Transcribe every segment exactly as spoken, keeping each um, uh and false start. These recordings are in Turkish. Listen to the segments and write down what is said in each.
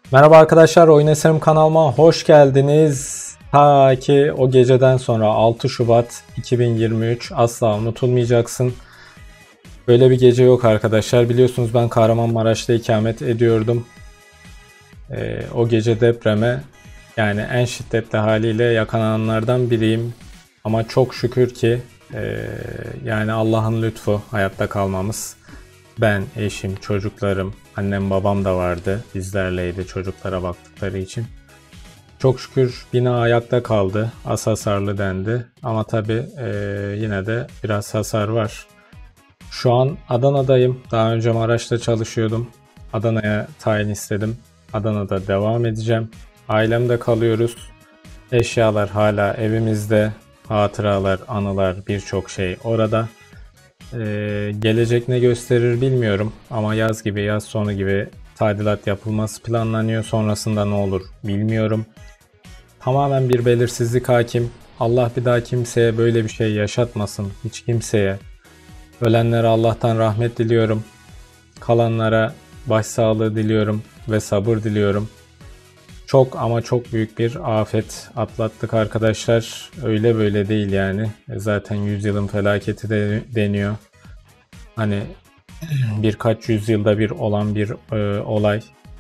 Merhaba arkadaşlar, Oyun Eserim kanalıma hoş geldiniz. Ta ki o geceden sonra altı Şubat iki bin yirmi üç asla unutulmayacaksın. Böyle bir gece yok arkadaşlar. Biliyorsunuz ben Kahramanmaraş'ta ikamet ediyordum. Ee, o gece depreme yani en şiddetli haliyle yakalananlardan biriyim. Ama çok şükür ki e, yani Allah'ın lütfu hayatta kalmamız. Ben, eşim, çocuklarım, annem babam da vardı. Bizlerleydi çocuklara baktıkları için. Çok şükür bina ayakta kaldı. Az hasarlı dendi. Ama tabii e, yine de biraz hasar var. Şu an Adana'dayım. Daha önce Maraş'ta çalışıyordum. Adana'ya tayin istedim. Adana'da devam edeceğim. Ailemde kalıyoruz. Eşyalar hala evimizde. Hatıralar, anılar, birçok şey orada. Ee, gelecek ne gösterir bilmiyorum ama yaz gibi, yaz sonu gibi tadilat yapılması planlanıyor. Sonrasında ne olur bilmiyorum. Tamamen bir belirsizlik hakim. Allah bir daha kimseye böyle bir şey yaşatmasın. Hiç kimseye. Ölenlere Allah'tan rahmet diliyorum. Kalanlara başsağlığı diliyorum ve sabır diliyorum. Çok ama çok büyük bir afet atlattık arkadaşlar. Öyle böyle değil yani. Zaten yüzyılın felaketi de deniyor. Hani birkaç yüzyılda bir olan bir e, olay.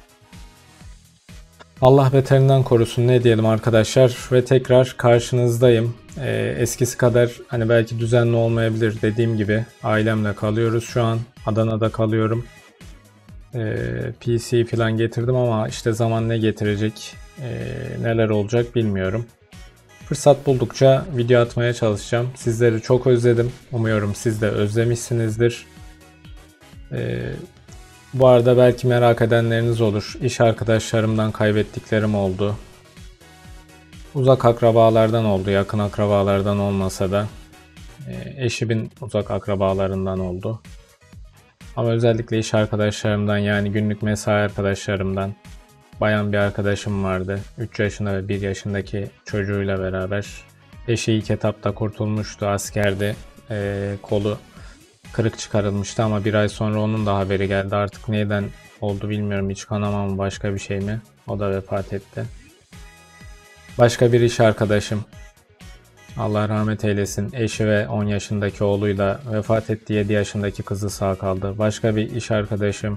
Allah beterinden korusun ne diyelim arkadaşlar ve tekrar karşınızdayım. E, eskisi kadar hani belki düzenli olmayabilir dediğim gibi ailemle kalıyoruz şu an. Adana'da kalıyorum. E, P C falan getirdim ama işte zaman ne getirecek, e, neler olacak bilmiyorum. Fırsat buldukça video atmaya çalışacağım. Sizleri çok özledim. Umuyorum siz de özlemişsinizdir. Ee, bu arada belki merak edenleriniz olur. İş arkadaşlarımdan kaybettiklerim oldu. Uzak akrabalardan oldu. Yakın akrabalardan olmasa da e, eşimin uzak akrabalarından oldu. Ama özellikle iş arkadaşlarımdan yani günlük mesai arkadaşlarımdan bayan bir arkadaşım vardı. üç yaşında ve bir yaşındaki çocuğuyla beraber. Eşi ilk etapta kurtulmuştu. Askerde e, kolu kırık çıkarılmıştı ama bir ay sonra onun da haberi geldi. Artık neyden oldu bilmiyorum. İç kanama mı başka bir şey mi? O da vefat etti. Başka bir iş arkadaşım. Allah rahmet eylesin. Eşi ve on yaşındaki oğluyla vefat etti. yedi yaşındaki kızı sağ kaldı. Başka bir iş arkadaşım.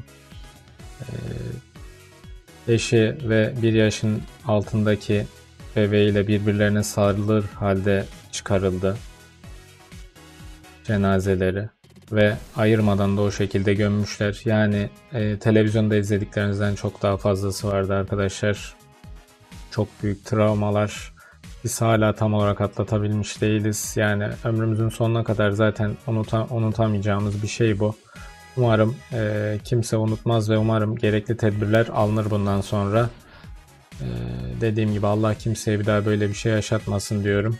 Eşi ve bir yaşın altındaki bebeğiyle birbirlerine sarılır halde çıkarıldı. Cenazeleri. Ve ayırmadan da o şekilde gömmüşler. Yani e, televizyonda izlediklerinizden çok daha fazlası vardı arkadaşlar. Çok büyük travmalar. Biz hala tam olarak atlatabilmiş değiliz. Yani ömrümüzün sonuna kadar zaten unuta, unutamayacağımız bir şey bu. Umarım e, kimse unutmaz ve umarım gerekli tedbirler alınır bundan sonra. E, dediğim gibi Allah kimseye bir daha böyle bir şey yaşatmasın diyorum.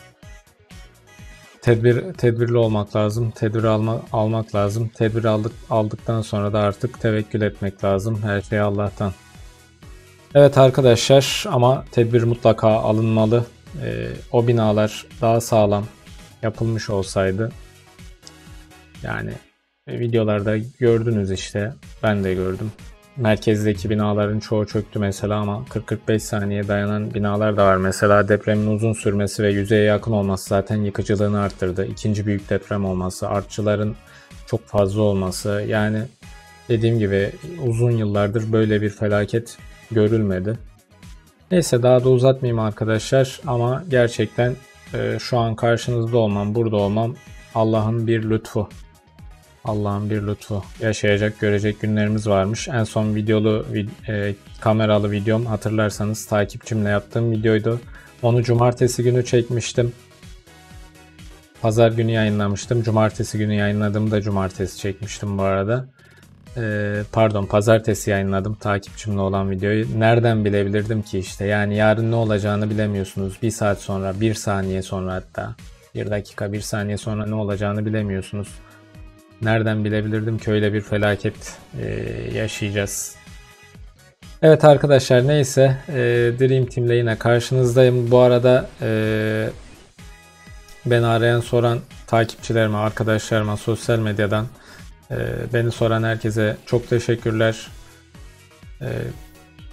Tedbir tedbirli olmak lazım. Tedbir alma, almak lazım. Tedbir aldık aldıktan sonra da artık tevekkül etmek lazım. Her şey Allah'tan. Evet arkadaşlar ama tedbir mutlaka alınmalı. Ee, o binalar daha sağlam yapılmış olsaydı yani videolarda gördünüz işte ben de gördüm. Merkezdeki binaların çoğu çöktü mesela ama kırk kırk beş saniye dayanan binalar da var. Mesela depremin uzun sürmesi ve yüzeye yakın olması zaten yıkıcılığını arttırdı. İkinci büyük deprem olması, artçıların çok fazla olması. Yani dediğim gibi uzun yıllardır böyle bir felaket görülmedi. Neyse daha da uzatmayayım arkadaşlar ama gerçekten e, şu an karşınızda olmam, burada olmam Allah'ın bir lütfu. Allah'ın bir lütfu. Yaşayacak, görecek günlerimiz varmış. En son videolu, e, kameralı videom hatırlarsanız takipçimle yaptığım videoydu. Onu cumartesi günü çekmiştim. Pazar günü yayınlamıştım. Cumartesi günü yayınladığımı da cumartesi çekmiştim bu arada. E, pardon, pazartesi yayınladım takipçimle olan videoyu. Nereden bilebilirdim ki işte. Yani yarın ne olacağını bilemiyorsunuz. Bir saat sonra, bir saniye sonra hatta. Bir dakika, bir saniye sonra ne olacağını bilemiyorsunuz. Nereden bilebilirdim ki öyle bir felaket e, yaşayacağız. Evet arkadaşlar neyse e, Dream Team'le yine karşınızdayım. Bu arada e, beni arayan soran takipçilerime, arkadaşlarıma sosyal medyadan e, beni soran herkese çok teşekkürler. E,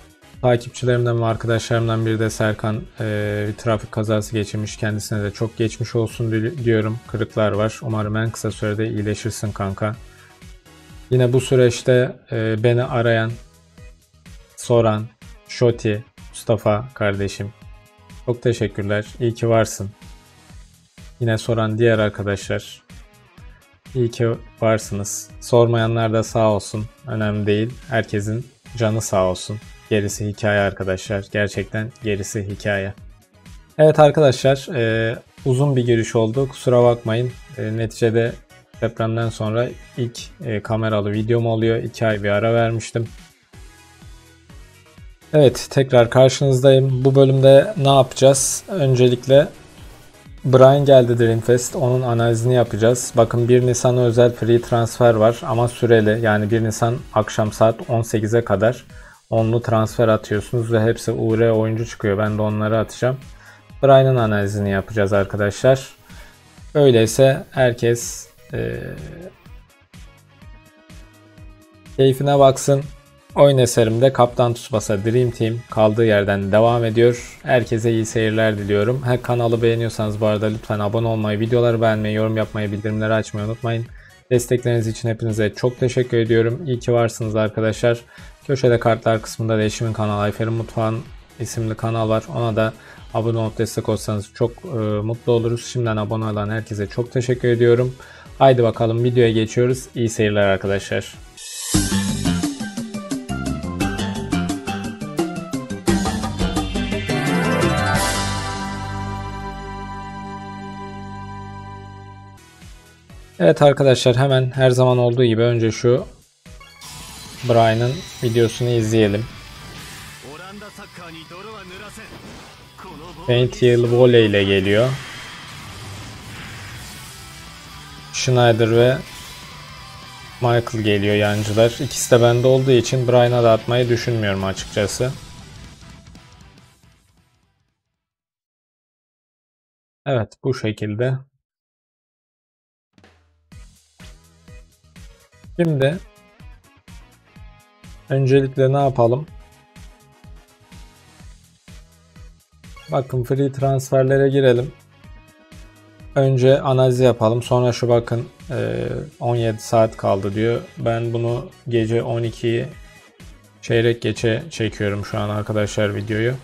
Takipçilerimden ve arkadaşlarımdan biri de Serkan e, bir trafik kazası geçirmiş. Kendisine de çok geçmiş olsun diyorum. Kırıklar var. Umarım en kısa sürede iyileşirsin kanka. Yine bu süreçte e, beni arayan, soran, Şoti, Mustafa kardeşim. Çok teşekkürler. İyi ki varsın. Yine soran diğer arkadaşlar. İyi ki varsınız. Sormayanlar da sağ olsun. Önemli değil. Herkesin canı sağ olsun. Gerisi hikaye arkadaşlar. Gerçekten gerisi hikaye. Evet arkadaşlar. E, uzun bir giriş oldu. Kusura bakmayın. E, neticede depremden sonra ilk e, kameralı videom oluyor. iki ay bir ara vermiştim. Evet, tekrar karşınızdayım. Bu bölümde ne yapacağız? Öncelikle Brian geldi Dreamfest. Onun analizini yapacağız. Bakın bir Nisan'a özel free transfer var ama süreli. Yani bir Nisan akşam saat on sekize kadar onlu transfer atıyorsunuz ve hepsi U R oyuncu çıkıyor. Ben de onları atacağım. Brian'ın analizini yapacağız arkadaşlar. Öyleyse herkes e, keyfine baksın. Oyun eserimde Kaptan Tsubasa Dream Team kaldığı yerden devam ediyor. Herkese iyi seyirler diliyorum. Her kanalı beğeniyorsanız bu arada lütfen abone olmayı, videoları beğenmeyi, yorum yapmayı, bildirimleri açmayı unutmayın. Destekleriniz için hepinize çok teşekkür ediyorum. İyi ki varsınız arkadaşlar. Köşede kartlar kısmında da eşimin kanalı Ayfer'in Mutfağın isimli kanal var. Ona da abone olup destek olsanız çok e, mutlu oluruz. Şimdiden abone olan herkese çok teşekkür ediyorum. Haydi bakalım videoya geçiyoruz. İyi seyirler arkadaşlar. Evet arkadaşlar, hemen her zaman olduğu gibi önce şu Brian'ın videosunu izleyelim. Faintheal Volley ile geliyor. Schneider ve Michael geliyor yancılar. İkisi de bende olduğu için Brian'a da atmayı düşünmüyorum açıkçası. Evet, bu şekilde. Şimdi öncelikle ne yapalım? Bakın free transferlere girelim. Önce analiz yapalım. Sonra şu bakın on yedi saat kaldı diyor. Ben bunu gece on ikiyi çeyrek geçe çekiyorum şu an arkadaşlar videoyu.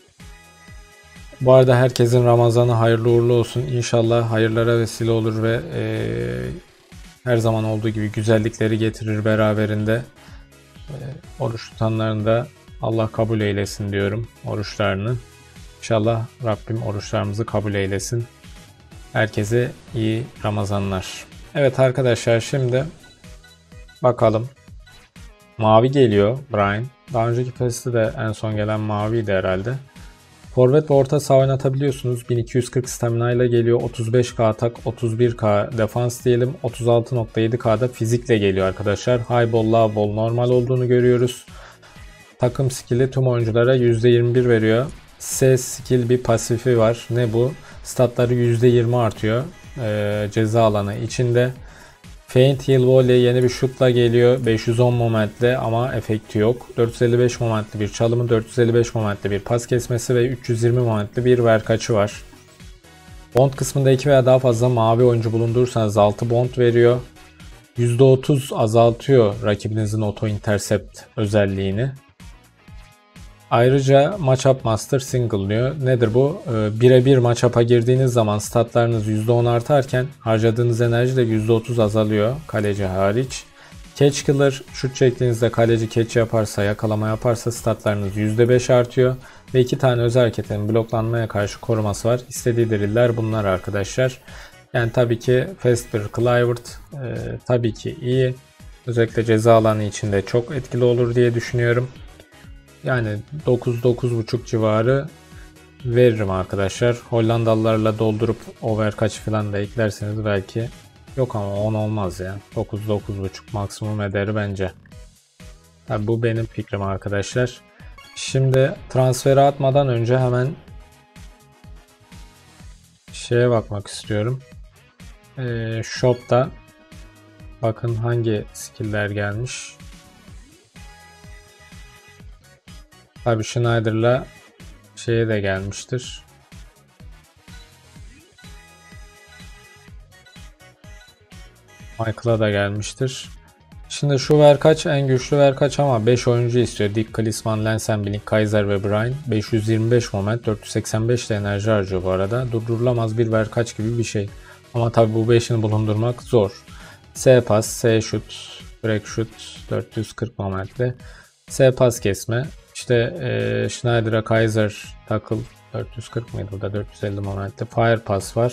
Bu arada herkesin Ramazan'ı hayırlı uğurlu olsun. İnşallah hayırlara vesile olur ve e, her zaman olduğu gibi güzellikleri getirir beraberinde. E, oruç tutanların da Allah kabul eylesin diyorum oruçlarını. İnşallah Rabbim oruçlarımızı kabul eylesin. Herkese iyi Ramazanlar. Evet arkadaşlar, şimdi bakalım. Mavi geliyor Brian. Daha önceki pesti de en son gelen maviydi herhalde. Forvet ve orta saha oynatabiliyorsunuz. bin iki yüz kırk stamina ile geliyor. otuz beş K atak, otuz bir K defans diyelim. otuz altı nokta yedi K'da fizikle geliyor arkadaşlar. High ball, low ball normal olduğunu görüyoruz. Takım skill'i tüm oyunculara yüzde yirmi bir veriyor. S skill bir pasifi var. Ne bu? Statları yüzde yirmi artıyor. Ee, ceza alanı içinde. Faintheal Volley yeni bir şutla geliyor. beş yüz on momentle ama efekti yok. dört yüz elli beş momentli bir çalımı, dört yüz elli beş momentli bir pas kesmesi ve üç yüz yirmi momentli bir verkaçı var. Bond kısmında iki veya daha fazla mavi oyuncu bulundurursanız altı bond veriyor. yüzde otuz azaltıyor rakibinizin auto intercept özelliğini. Ayrıca Matchup Master single'lıyor. Nedir bu? Ee, birebir matchup'a girdiğiniz zaman statlarınız yüzde on artarken harcadığınız enerji de yüzde otuz azalıyor kaleci hariç. Catch Killer, şut çektiğinizde kaleci catch yaparsa, yakalama yaparsa statlarınız yüzde beş artıyor. Ve iki tane özel hareketin bloklanmaya karşı koruması var. İstediği driller bunlar arkadaşlar. Yani tabii ki Vesper Clivert e, tabii ki iyi. Özellikle ceza alanı içinde çok etkili olur diye düşünüyorum. Yani dokuz dokuz buçuk civarı veririm arkadaşlar. Hollandalılarla doldurup over kaç falan da eklerseniz belki, yok ama on olmaz ya. dokuz dokuz buçuk maksimum eder bence. Tabi bu benim fikrim arkadaşlar. Şimdi transferi atmadan önce hemen şeye bakmak istiyorum. Ee, shop'ta bakın hangi skill'ler gelmiş. Tabii Schneider'la şeye de gelmiştir. Michael'a da gelmiştir. Şimdi şu Verkaç en güçlü Verkaç ama beş oyuncu istiyor. Dick Klisman, Lensenbilling, Kaiser ve Brian. beş yüz yirmi beş moment, dört yüz seksen beş de enerji harcıyor bu arada. Durdurulamaz bir Verkaç gibi bir şey. Ama tabi bu beşini bulundurmak zor. S-Pass, S-Shoot, Break Shoot dört yüz kırk momentli. S-Pass kesme. İşte e, Schneider'a Kaiser Tackle dört yüz kırk mıydı? Bu da dört yüz elli momentli. Fire Pass var.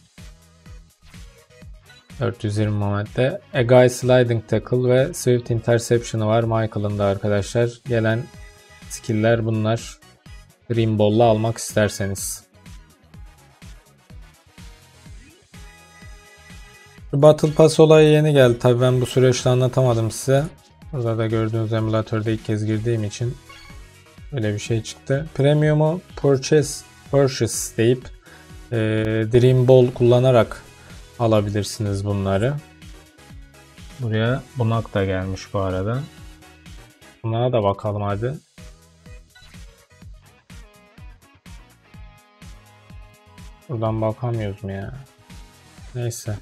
dört yüz yirmi momentte. A Guy Sliding Tackle ve Swift Interception'ı var Michael'ın da arkadaşlar. Gelen skill'ler bunlar. Green Ball'la almak isterseniz. Battle Pass olayı yeni geldi. Tabii ben bu süreçte anlatamadım size. Burada da gördüğünüz emülatörde ilk kez girdiğim için öyle bir şey çıktı. Premium'u Purchase, Purchase deyip e, Dream Ball kullanarak alabilirsiniz bunları. Buraya bunak da gelmiş bu arada. Buna da bakalım hadi. Buradan bakamıyoruz mu ya? Neyse.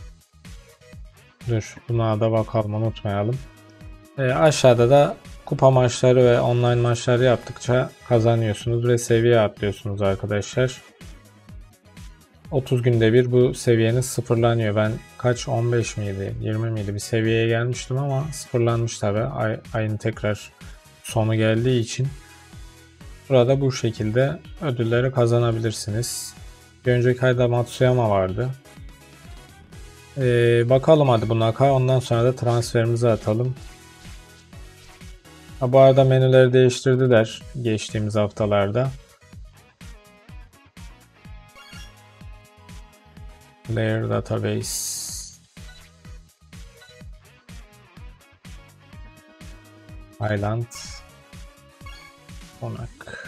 Dur, buna da bakalım, unutmayalım. E, aşağıda da kupa maçları ve online maçları yaptıkça kazanıyorsunuz ve seviye atlıyorsunuz arkadaşlar. otuz günde bir bu seviyeniz sıfırlanıyor. Ben kaç, on beş miydi, yirmi miydi bir seviyeye gelmiştim ama sıfırlanmış tabi. Ay, ayın tekrar sonu geldiği için. Burada bu şekilde ödülleri kazanabilirsiniz. Bir önceki ayda Matsuyama vardı. Ee, bakalım hadi bu naka. Ondan sonra da transferimizi atalım. Ha, bu arada menüleri değiştirdiler geçtiğimiz haftalarda. Player Database. Island. Konak.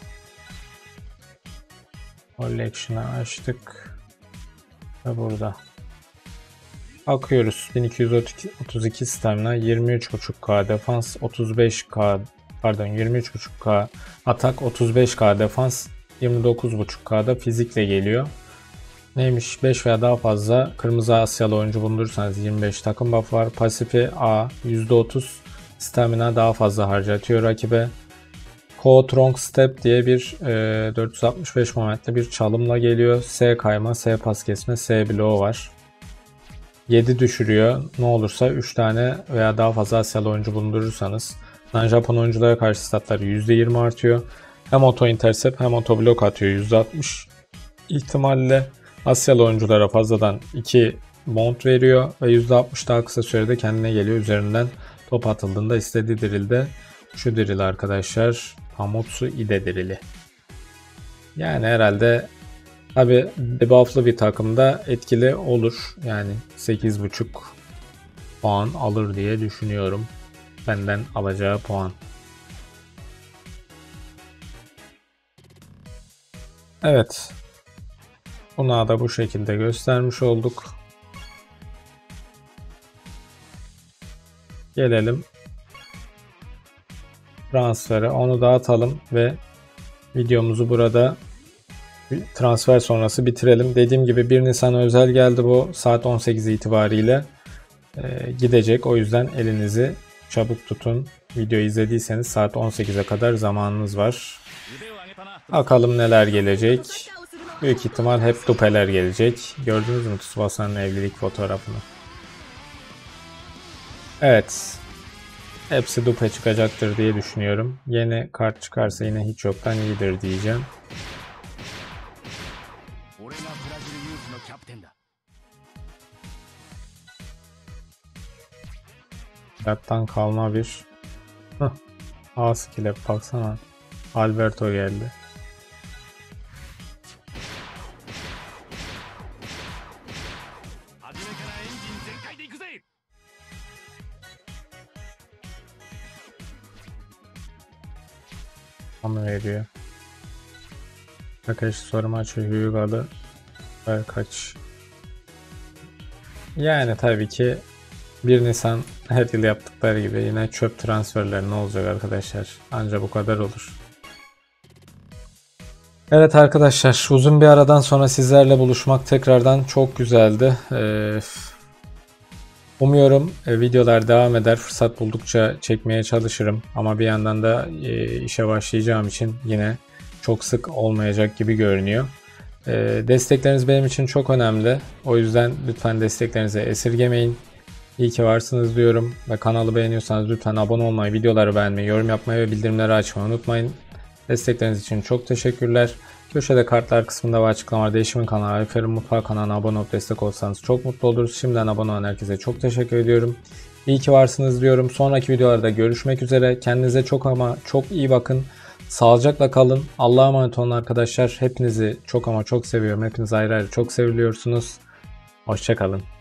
Collection'ı açtık. Ve burada. Bakıyoruz. bin iki yüz otuz iki stamina, yirmi üç buçuk K defans, otuz beş K pardon yirmi üç buçuk K atak, otuz beş K defans, yirmi dokuz buçuk K'da fizikle geliyor. Neymiş? beş veya daha fazla kırmızı Asyalı oyuncu bulundurursanız yirmi beş takım buff var. Pasifi A, yüzde otuz stamina daha fazla harcatıyor rakibe. Co Tronc Step diye bir e, dört yüz altmış beş momentli bir çalımla geliyor. S kayma, S pas kesme, S bloğu var. yedi düşürüyor. Ne olursa üç tane veya daha fazla Asyalı oyuncu bulundurursanız. Non-Japon oyunculara karşı statları yüzde yirmi artıyor. Hem auto intercept hem auto blok atıyor yüzde altmış. İhtimalle Asyalı oyunculara fazladan iki mount veriyor ve yüzde altmış daha kısa sürede kendine geliyor. Üzerinden top atıldığında istediği dirilde şu diril arkadaşlar. Hamotsu Ide dirili. Yani herhalde tabi debufflı bir takımda etkili olur. Yani sekiz buçuk puan alır diye düşünüyorum. Benden alacağı puan. Evet. Buna da bu şekilde göstermiş olduk. Gelelim transfere. Onu dağıtalım ve videomuzu burada transfer sonrası bitirelim. Dediğim gibi bir Nisan özel geldi bu. Saat on sekiz itibariyle e, gidecek. O yüzden elinizi çabuk tutun. Videoyu izlediyseniz saat on sekize kadar zamanınız var. Bakalım neler gelecek. Büyük ihtimal hep dupeler gelecek. Gördünüz mü Tsubasa'nın evlilik fotoğrafını? Evet. Hepsi dupe çıkacaktır diye düşünüyorum. Yeni kart çıkarsa yine hiç yoktan iyidir diyeceğim. Yattan kalma bir A skill'e baksana. Alberto geldi. Onu veriyor. Takashi Sorimachi, Hyugalı kaç. Yani tabii ki bir Nisan Her yıl yaptıkları gibi yine çöp transferleri ne olacak arkadaşlar? Anca bu kadar olur. Evet arkadaşlar, uzun bir aradan sonra sizlerle buluşmak tekrardan çok güzeldi. Ee, umuyorum e, videolar devam eder. Fırsat buldukça çekmeye çalışırım. Ama bir yandan da e, işe başlayacağım için yine çok sık olmayacak gibi görünüyor. E, destekleriniz benim için çok önemli. O yüzden lütfen desteklerinizi esirgemeyin. İyi ki varsınız diyorum ve kanalı beğeniyorsanız lütfen abone olmayı, videoları beğenmeyi, yorum yapmayı ve bildirimleri açmayı unutmayın. Destekleriniz için çok teşekkürler. Köşede kartlar kısmında ve açıklamalarda eşimin kanalı Alper'in Mutfağı kanalına abone olup destek olsanız çok mutlu oluruz. Şimdiden abone olan herkese çok teşekkür ediyorum. İyi ki varsınız diyorum. Sonraki videolarda görüşmek üzere. Kendinize çok ama çok iyi bakın. Sağlıcakla kalın. Allah'a emanet olun arkadaşlar. Hepinizi çok ama çok seviyorum. Hepiniz ayrı ayrı çok seviliyorsunuz. Hoşça kalın.